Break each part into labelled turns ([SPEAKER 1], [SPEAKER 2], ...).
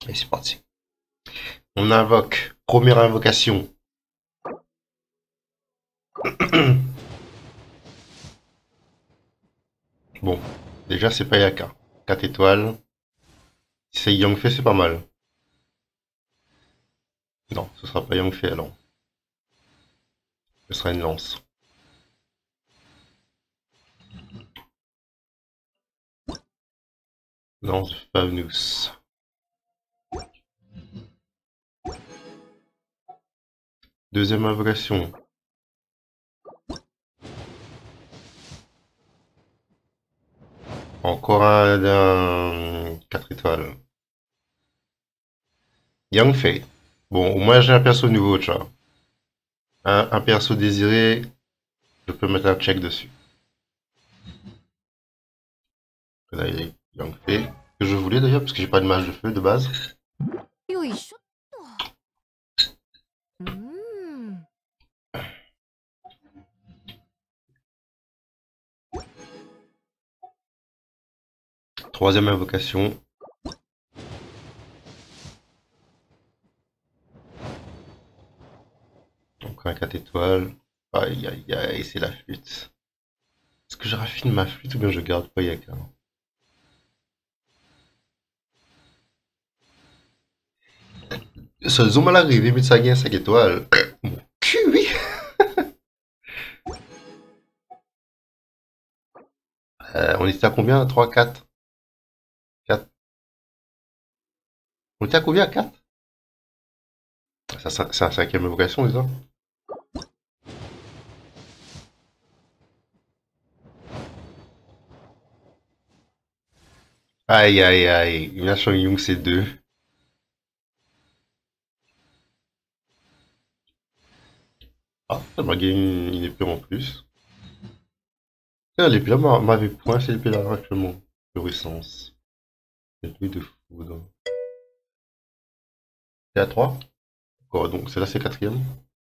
[SPEAKER 1] Et c'est parti. On invoque. Première invocation. Bon, déjà c'est pas Yaka. 4 étoiles. Si c'est Yangfei, c'est pas mal. Non, ce sera pas Yangfei alors. Ce sera une lance. Lance de Favnus. Deuxième invocation. Encore un 4 étoiles. Yangfei. Bon, au moins j'ai un perso nouveau, tu vois. Un perso désiré, je peux mettre un check dessus. Là, il est Yangfei. Que je voulais d'ailleurs, parce que j'ai pas de mage de feu de base.
[SPEAKER 2] よいしょっと。
[SPEAKER 1] Troisième invocation. Encore un 4 étoiles. Aïe aïe aïe, c'est la flûte. Est-ce que je raffine ma flûte ou bien je garde pas Yaka? Ce zoom à l'arrivée, mais ça gagne 5 étoiles. Mon cul, oui! On était à combien? 3, 4? 4. On était à combien? 4? C'est un cinquième invocation, déjà. Aïe aïe aïe. Une Shang Yung, c'est 2. Ah, ça m'a gagné une épée en plus. Ah, l'épée là m'avait point, c'est l'épée là actuellement. Fluorescence. L'épée de foudre. C'est à 3? D'accord, donc celle-là c'est quatrième.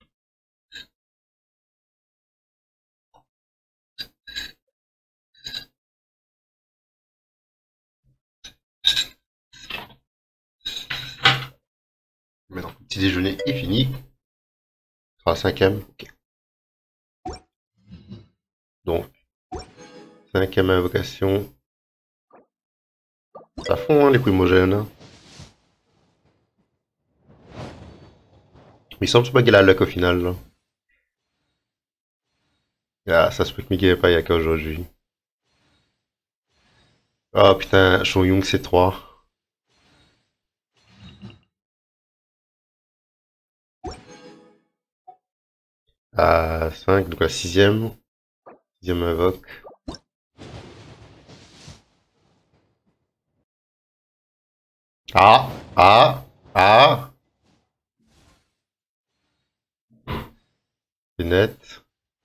[SPEAKER 1] Maintenant, le petit déjeuner est fini. Ce sera la cinquième. Ok. Donc, cinquième invocation. Ça fond, hein, les primogènes. Hein. Mais il semble pas qu'il a luck au final. Là. Ah, ça se peut que Miguel n'ait pas Yaka aujourd'hui. Ah putain, Shoyung c'est 3. À 5, donc la sixième. Sixième invoque. Ah, ah, ah. C'est net.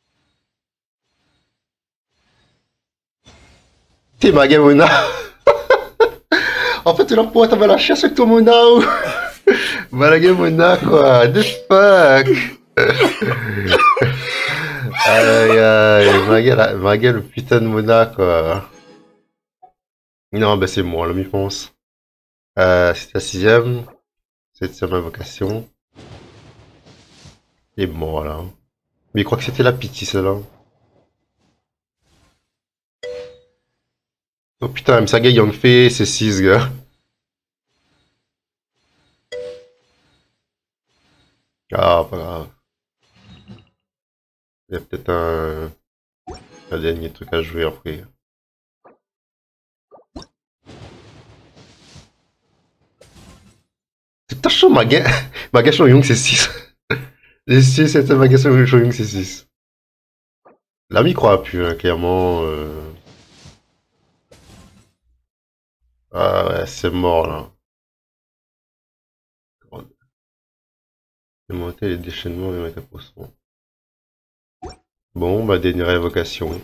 [SPEAKER 1] T'es ma Mona. En fait, tu leur pourrais t'avoir la chasse avec ton Mona ou. Malaga Mona quoi. The fuck. Aïe aïe. Ma gueule, le putain de Mona quoi. Non, bah c'est moi, là, m'y pense. C'est la sixième. Septième invocation. Et bon, là. Mais il croit que c'était la pitié, celle-là. Oh putain, Msaga Yangfei, c'est 6, gars. Ah, pas grave. Il y a peut-être un dernier truc à jouer après. C'est chaud, Maga Shoyung, c'est 6. Les 6, c'était Maga Shoyung, c'est 6. L'ami croit plus, hein, clairement. Ah ouais, c'est mort, là. Démonter les déchaînements des métapoissons. Bon, bah, dernière évocation.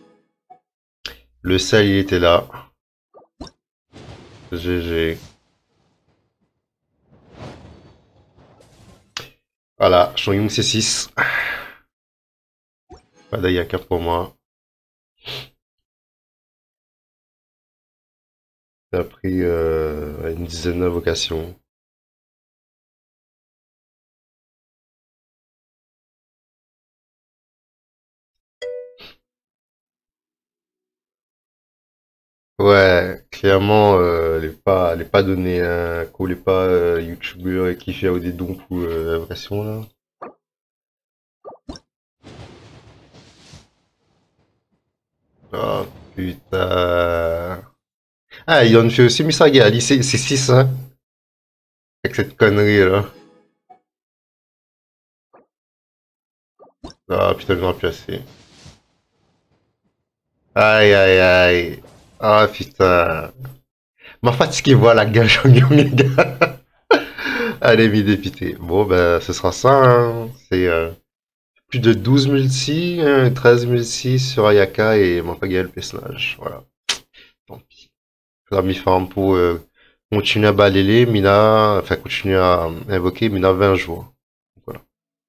[SPEAKER 1] Le sel, il était là. GG. Voilà, Shoyung, c'est 6. Pas d'Ayaka pour moi. J'ai pris une dizaine d'invocations. Ouais, clairement, elle est pas donnée, hein, qu'on n'est pas youtubeur qui fait des dons pour l'impression là. Oh putain. Ah, il en fait aussi Misagi Ali, c'est 6 hein, avec cette connerie là. Ah putain, je m'en plus assez. Aïe aïe aïe. Ah putain. Ma fatigué, voilà, gars, j'en ai mes gars. Allez, m'y dépité. Bon, ben, ce sera ça, hein. C'est plus de 12 multi, hein, 13 multi sur Ayaka et Mafagi le personnage. Voilà. Tant pis. Faudra m'y faire pour continuer à balayer Mina, enfin, continuer à invoquer Mina 20 jours. Voilà.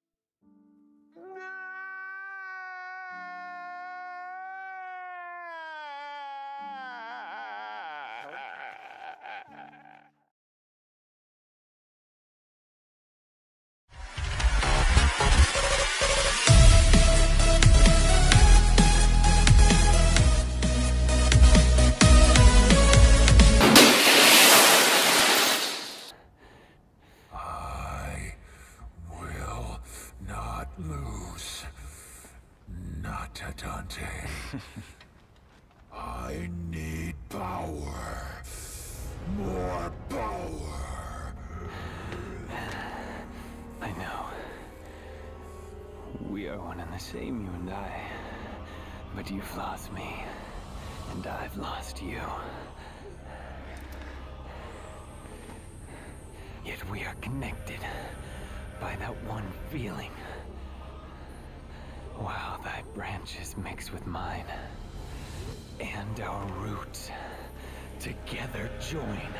[SPEAKER 3] I will not lose. Not a Dante. I need power. More power.
[SPEAKER 4] I know. We are one and the same, you and I. But you've lost me, and I've lost you. Yet we are connected by that one feeling. While thy branches mix with mine, and our roots together join.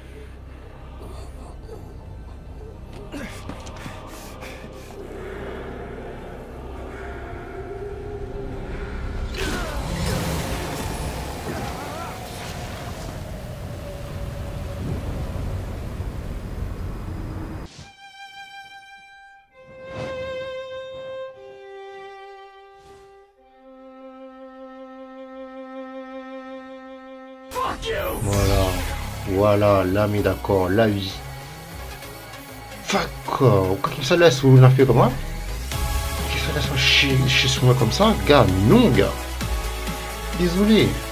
[SPEAKER 1] Voilà. Voilà, là, mis d'accord, la vie. Fuck, quand ça laisse, vous l'avez fait comment? Qu'est-ce que ça laisse chier sur moi comme ça? Gars, non, gars. Désolé.